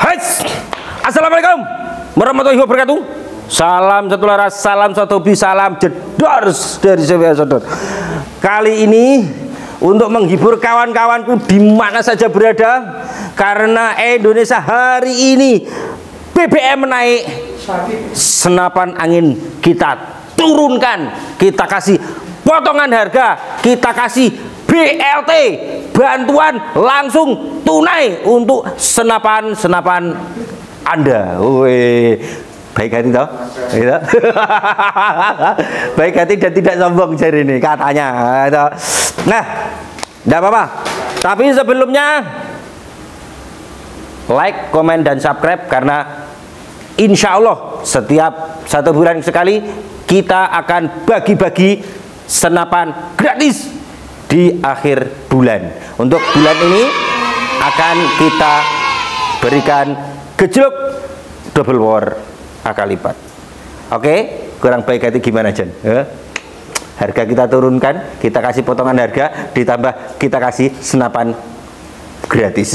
Hai, assalamualaikum warahmatullahi wabarakatuh. Salam satu laras, salam satu hobi, salam jedor dari saya Sodor. Kali ini untuk menghibur kawan-kawanku di mana saja berada, karena Indonesia hari ini BBM naik, senapan angin kita turunkan, kita kasih potongan harga, kita kasih BLT, bantuan langsung tunai untuk senapan Anda. Wih, baik hati toh? Gitu. Baik hati dan tidak sombong jari ini katanya. Gitu. Nah, tidak apa-apa. Tapi sebelumnya like, komen, dan subscribe, karena insya Allah setiap 1 bulan sekali kita akan bagi-bagi senapan gratis di akhir bulan. Untuk bulan ini akan kita berikan gejluk double war akal lipat. Oke, kurang baik hati gimana Jan? Harga kita turunkan, kita kasih potongan harga, ditambah kita kasih senapan gratis.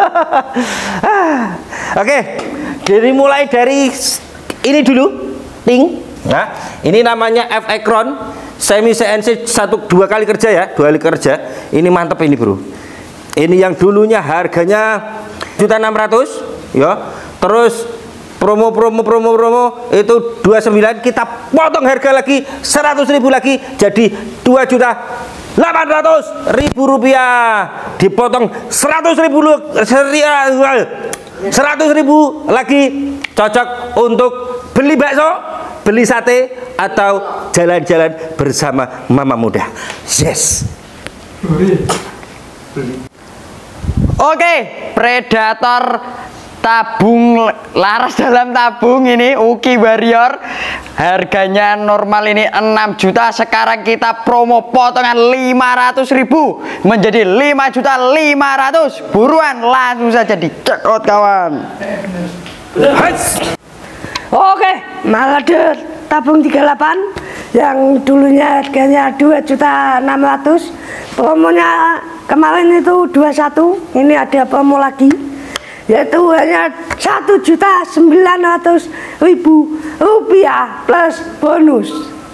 Oke, jadi mulai dari ini dulu, ting. Nah, ini namanya F-Ekron semi CNC 1-2 kali kerja ya, 2 kali kerja. Ini mantep ini bro. Ini yang dulunya harganya 1.600.000 ya. Terus promo itu 29, kita potong harga lagi 100.000 lagi jadi 2.800.000 rupiah. Dipotong 100.000 lagi, cocok untuk beli bakso, beli sate, atau jalan-jalan bersama mama muda. Yes. Oke, Predator tabung laras dalam tabung ini Uki Warrior. Harganya normal ini 6 juta, sekarang kita promo potongan 500.000 menjadi 5.500.000. Buruan langsung saja di check out kawan. Oke, Malader tabung 38 yang dulunya harganya 2.600.000, promonya kemarin itu 21, ini ada promo lagi yaitu hanya 1.900.000 rupiah plus bonus.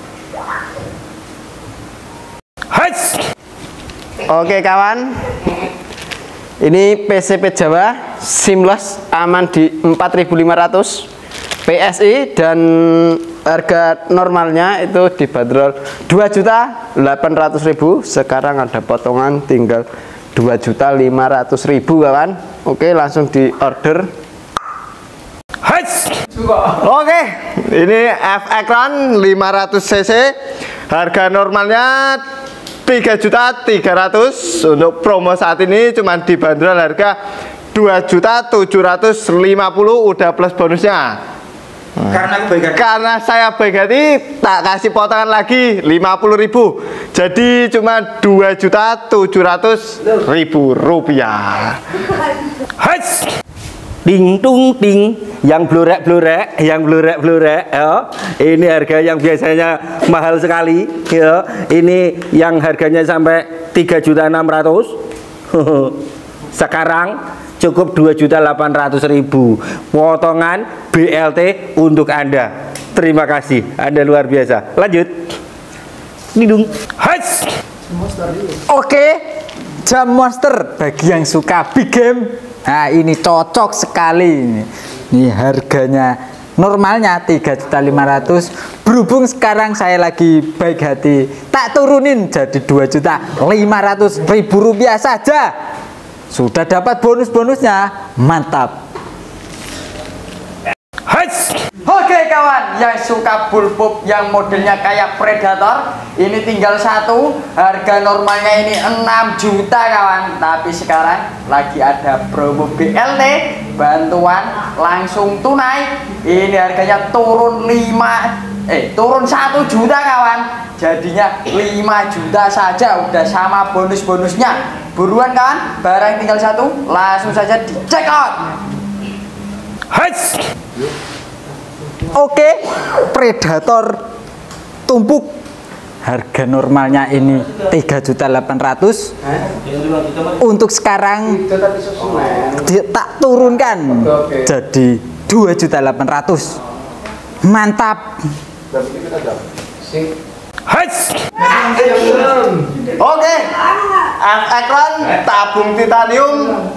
Oke kawan, ini PCP Jawa seamless aman di 4.500 PSI, dan harga normalnya itu dibanderol 2.800.000. Sekarang ada potongan tinggal 2.500.000 kawan. Oke, langsung di order. Oke, ini F-Ekron 500 cc, harga normalnya 3.300.000. Untuk promo saat ini cuma dibanderol harga 2.750.000, udah plus bonusnya. Karena saya baik hati, tak kasih potongan lagi 50.000, jadi cuma 2.700.000 rupiah. Ting tung ting, yang blorek ya. Ini harga yang biasanya mahal sekali ya. Ini yang harganya sampai 3.600.000 sekarang cukup 2.800.000, potongan BLT untuk Anda. Terima kasih, Anda luar biasa. Lanjut. Nidung. Oke, Jam Monster bagi yang suka big game. Nah, ini cocok sekali ini harganya normalnya 3.500.000. Berhubung sekarang saya lagi baik hati, tak turunin jadi 2.500.000 rupiah saja. Sudah dapat bonus-bonusnya, mantap. Oke kawan, yang suka bullpup yang modelnya kayak Predator, ini tinggal satu. Harga normalnya ini 6 juta kawan, tapi sekarang lagi ada promo BLT, bantuan langsung tunai. Ini harganya turun 1 juta kawan, jadinya 5 juta saja, udah sama bonus-bonusnya. Buruan kawan, barang tinggal satu, langsung saja di check out. Oke, Predator tumpuk harga normalnya ini 3.800.000. Untuk sekarang tak turunkan jadi 2.800.000. Mantap. Oke, Ekron tabung titanium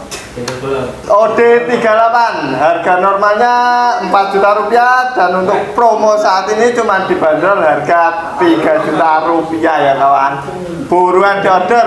OD38 harga normalnya 4 juta rupiah, dan untuk promo saat ini cuma dibanderol harga 3 juta rupiah ya kawan. Buruan diorder.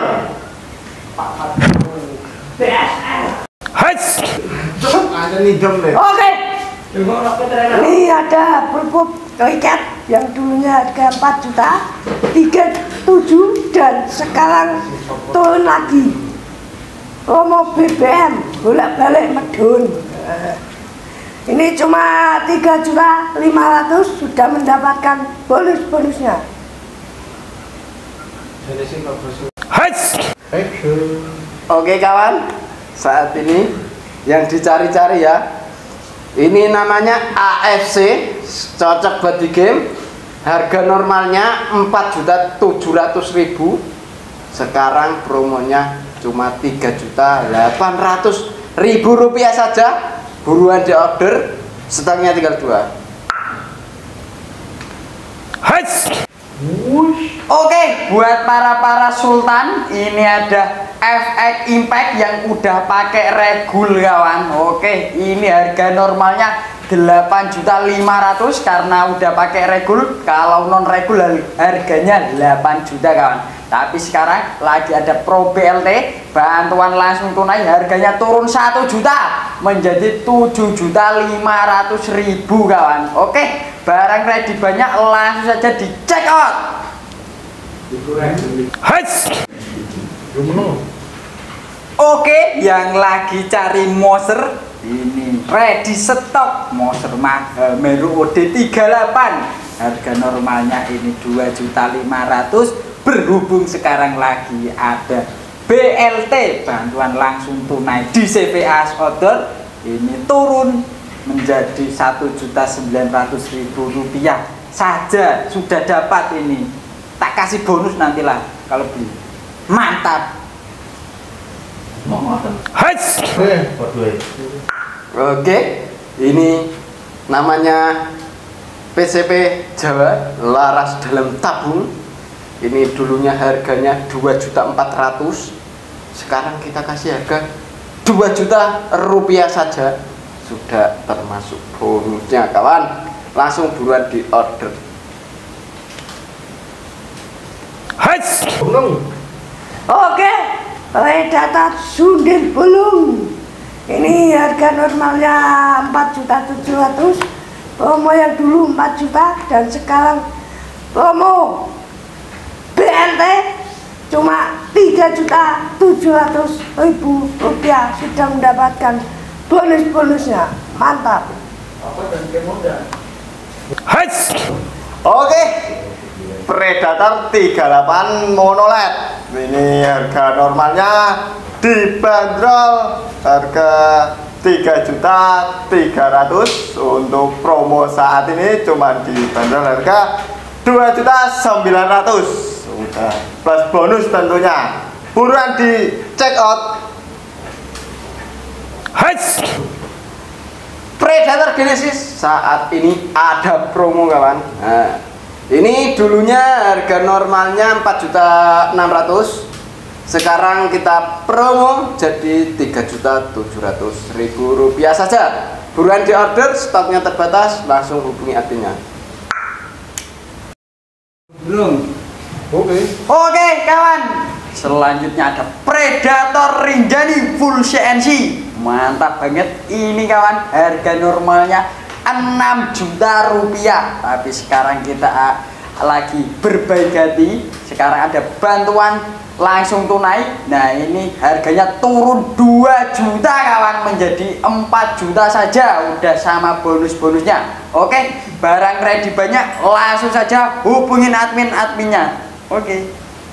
Oke. Ini ada pulpuk ikat yang dulunya harga 4 juta 37, dan sekarang turun lagi. Promo BBM bolak-balik Medun. Ini cuma 3.500.000 sudah mendapatkan bonus-bonusnya. Oke kawan, saat ini yang dicari-cari ya, ini namanya AFC, cocok buat di game. Harga normalnya 4.700.000, sekarang promonya cuma 3.800.000 rupiah saja. Buruan di order, stoknya tinggal 2. Oke, buat para sultan, ini ada FX Impact yang udah pakai regul kawan. Oke, ini harga normalnya 8.500.000 karena udah pakai regul. Kalau non regul harganya 8 juta kawan. Tapi sekarang lagi ada Pro BLT, bantuan langsung tunai, harganya turun 1 juta menjadi 7.500.000 kawan. Oke, barang ready banyak, langsung saja di check out. Oke, yang lagi cari Moser, ini ready stok Moser Meru OD38. Harga normalnya ini 2.500.000. Berhubung sekarang lagi ada BLT, bantuan langsung tunai di CVA Order, ini turun menjadi 1.900.000 rupiah saja sudah dapat ini. Tak kasih bonus nantilah kalau beli. Mantap. Oke, ini namanya PCP Jawa Laras dalam tabung. Ini dulunya harganya 2.400.000, sekarang kita kasih harga 2 juta rupiah saja, sudah termasuk bonusnya kawan. Langsung buruan di order. Oke, Predator Sundel Bolong. Ini harga normalnya 4.700.000. Promo yang dulu 4 juta dan sekarang promo BLT cuma 3.700.000 rupiah sudah mendapatkan bonus-bonusnya. Mantap. Oke, Predator 38 monoled. Ini harga normalnya dibanderol harga 3.300.000. Untuk promo saat ini cuma dibanderol harga 2.900.000. Udah plus bonus tentunya. Buruan di check out. Predator Genesis saat ini ada promo kawan. Nah, ini dulunya harga normalnya 4.600.000. Sekarang kita promo jadi 3.700.000 rupiah saja. Buruan di order, stoknya terbatas, langsung hubungi adminnya. Oke kawan, selanjutnya ada Predator Rinjani full CNC. Mantap banget ini kawan, harga normalnya 6 juta rupiah. Tapi sekarang kita lagi berbaik hati, sekarang ada bantuan langsung tunai. Nah ini harganya turun 2 juta kawan menjadi 4 juta saja, udah sama bonus-bonusnya. Oke, barang ready banyak, langsung saja hubungin adminnya. Oke,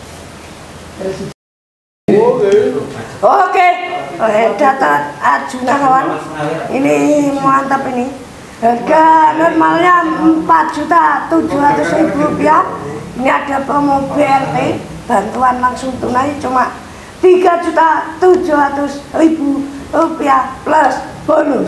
Predator Arjuna kawan. Ini mantap ini. Harga normalnya 4.700.000 rupiah. Ini ada promo BLT, bantuan langsung tunai cuma 3.700.000 rupiah plus bonus.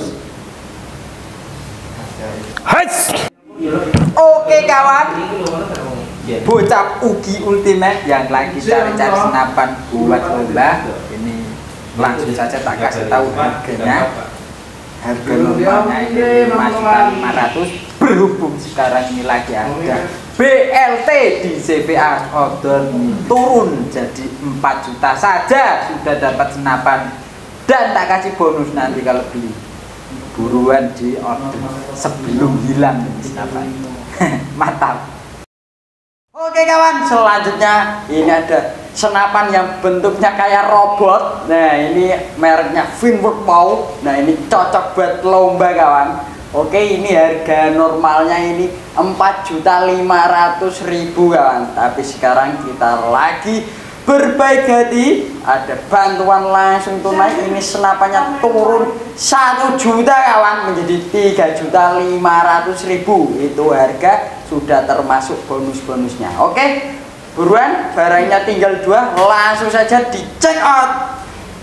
Oke kawan, bocah Ugi Ultimate yang lagi cari-cari senapan buat lomba, ini langsung saja tak kasih tahu harganya. Harga normalnya ini 5.500.000, berhubung sekarang ini lagi ada BLT di CVA order turun jadi 4 juta saja sudah dapat senapan, dan tak kasih bonus nanti kalau beli. Buruan di order sebelum hilang senapan. Mantap. Oke kawan, selanjutnya ini ada senapan yang bentuknya kayak robot. Nah ini mereknya Finwork Bow. Nah ini cocok buat lomba kawan. Oke, ini harga normalnya ini 4.500.000 kawan. Tapi sekarang kita lagi berbaik hati, ada bantuan langsung tunai. Ini senapannya turun 1 juta kawan menjadi 3.500.000. Itu harga sudah termasuk bonus-bonusnya. Oke, buruan, barangnya tinggal 2, langsung saja di check out.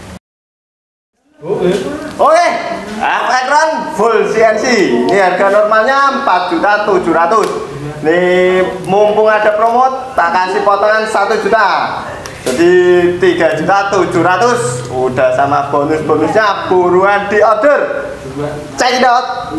Oke, Ekron full CNC. Ini harga normalnya 4.700.000. Nih mumpung ada promo, tak kasih potongan 1 juta. Jadi 3.700.000 udah sama bonus-bonusnya, buruan di order. Check it out.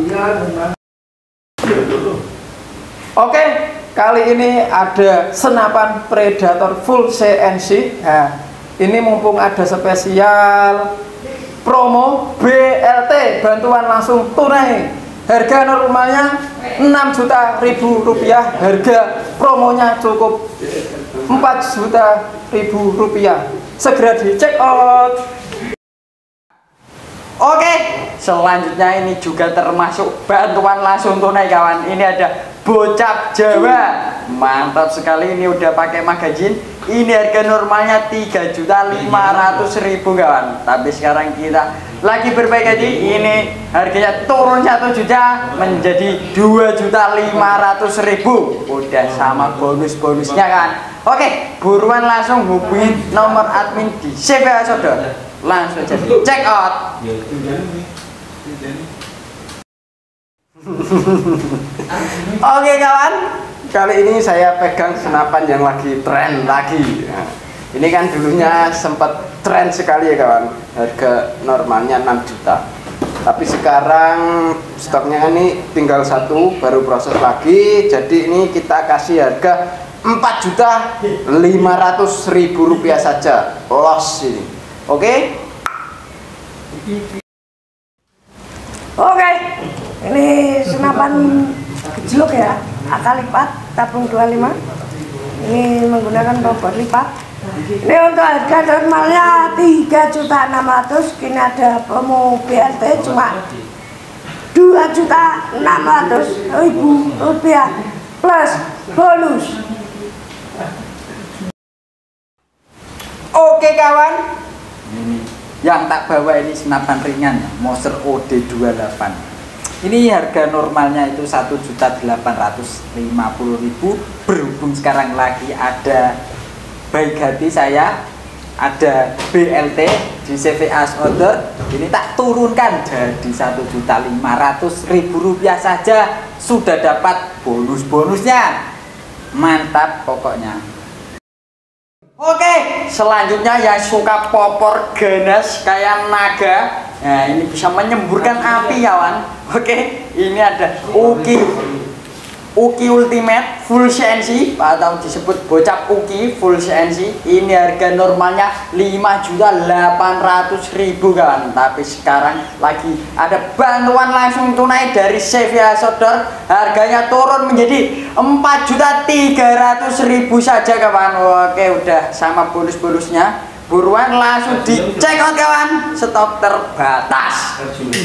Oke, kali ini ada senapan Predator full CNC. Nah, ini mumpung ada spesial promo BLT, bantuan langsung tunai. Harga normalnya 6 juta rupiah, harga promonya cukup 4 juta rupiah. Segera di check out. Oke, selanjutnya ini juga termasuk bantuan langsung tunai kawan. Ini ada bocap Jawa, mantap sekali. Ini udah pakai magazin. Ini harga normalnya 3.500.000 kawan. Tapi sekarang kita lagi berbaik hati. Ini harganya turun 1 juta menjadi 2.500.000. Udah sama bonus-bonusnya kan. Oke, buruan langsung hubungi nomor admin di CVA Sodor. Langsung aja check out. Oke kawan, kali ini saya pegang senapan yang lagi tren lagi. Nah, ini kan dulunya sempat tren sekali ya kawan. Harga normalnya 6 juta. Tapi sekarang stoknya ini tinggal 1, baru proses lagi. Jadi ini kita kasih harga 4.500.000 rupiah saja. Los ini. Oke. Oke, ini senapan gejluk ya, akal lipat, tabung 25. Ini menggunakan robot lipat. Ini untuk harga normalnya 3.600.000. Kini ada promo BLT cuma 2.600.000 rupiah plus bonus. Oke kawan, ini yang tak bawa ini senapan ringan Moser OD28. Ini harga normalnya itu 1.850.000. Berhubung sekarang lagi ada baik hati saya, ada BLT di CVA Order, ini tak turunkan jadi 1.500.000 rupiah saja sudah dapat bonus-bonusnya. Mantap pokoknya. Oke, selanjutnya yang suka popor ganas kayak naga. Nah, ini bisa menyemburkan api kawan. Oke, ini ada Uki Ultimate full CNC atau disebut bocap Uki full CNC. Ini harga normalnya 5.800.000 kawan. Tapi sekarang lagi ada bantuan langsung tunai dari CVA Sodor. Harganya turun menjadi 4.300.000 saja kawan. Oke, udah sama bonus-bonusnya. Buruan langsung di check out kawan. Stok terbatas.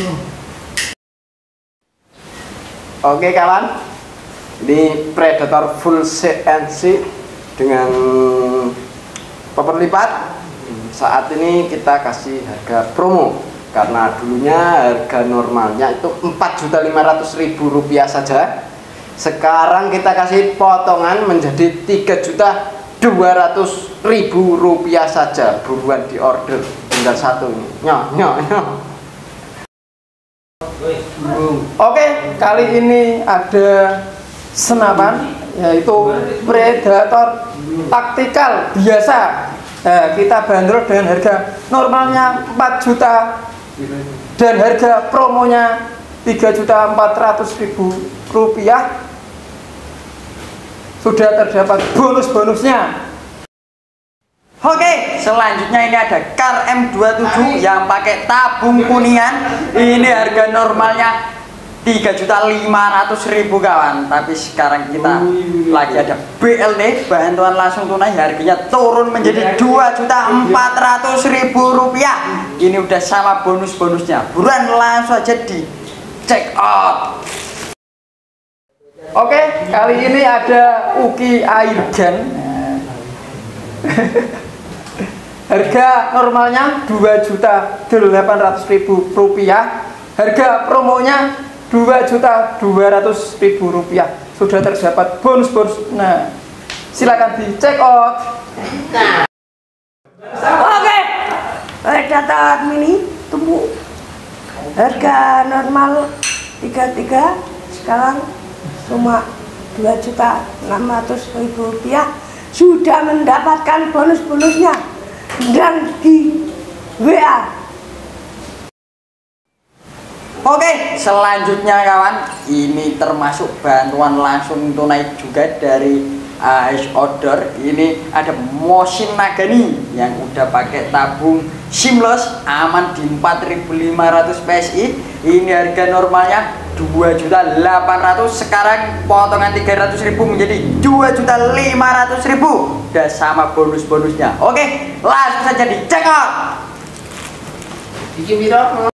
Oke kawan, ini Predator full CNC dengan popor lipat. Saat ini kita kasih harga promo karena dulunya harga normalnya itu 4.500.000 rupiah saja. Sekarang kita kasih potongan menjadi 3.200.000 rupiah saja. Buruan di order, tinggal satu ini. Nyok. Oke, kali ini ada senapan yaitu Predator taktikal biasa. Kita bandrol dengan harga normalnya 4 juta dan harga promonya 3.400.000 rupiah. Sudah terdapat bonus-bonusnya. Oke, selanjutnya ini ada Kar M27 yang pakai tabung kuningan. Ini harga normalnya 3.500.000 kawan. Tapi sekarang kita lagi ada BLT, bantuan langsung tunai, harganya turun menjadi 2.400.000 rupiah. Ini udah sama bonus-bonusnya. Buruan langsung aja di check out. Oke, kali ini ada Uki Airgun. Harga normalnya 2.800.000 rupiah. Harga promonya 2.200.000 rupiah. Sudah terdapat bonus-bonus. Nah, silakan di check out. Oke, Predator mini tumbuh harga normal 33, sekarang cuma 2.600.000 rupiah. Sudah mendapatkan bonus-bonusnya dan di WA. Oke, selanjutnya kawan, ini termasuk bantuan langsung tunai juga dari AS Order. Ini ada Mosin Nagani yang udah pakai tabung seamless, aman di 4.500 PSI. Ini harga normalnya 2.800.000, sekarang potongan 300.000 menjadi 2.500.000. Udah sama bonus-bonusnya. Oke, langsung saja di check out.